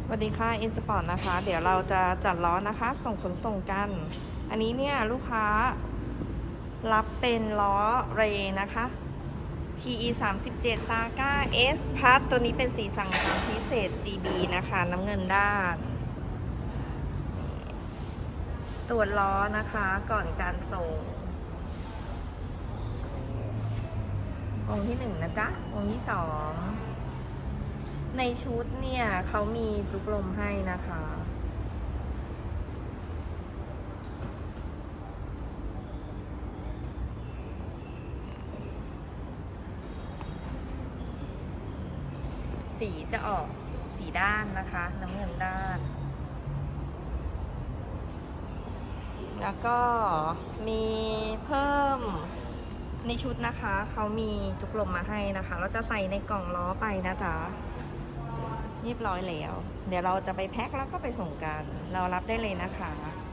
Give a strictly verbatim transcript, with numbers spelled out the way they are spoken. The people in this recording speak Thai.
สวัสดีค่ะอินสปอร์ตนะคะ เดี๋ยวเราจะจัดล้อนะคะ ส่งขนส่งกัน อันนี้เนี่ยลูกค้ารับเป็นล้อเรนะคะ ที อี สามสิบเจ็ด Saga S พัทตัวนี้เป็นสีสั่งตามพิเศษ จี บี นะคะ น้ำเงินด้านตรวจล้อนะคะก่อนการส่งองค์ที่หนึ่งนะจ๊ะองค์ที่สองในชุดเนี่ยเขามีจุกลมให้นะคะสีจะออกสีด้านนะคะน้ำเงินด้านแล้วก็มีเพิ่มในชุดนะคะเขามีจุกลมมาให้นะคะเราจะใส่ในกล่องล้อไปนะจ๊ะเรียบร้อยแล้วเดี๋ยวเราจะไปแพ็คแล้วก็ไปส่งกันเรารับได้เลยนะคะ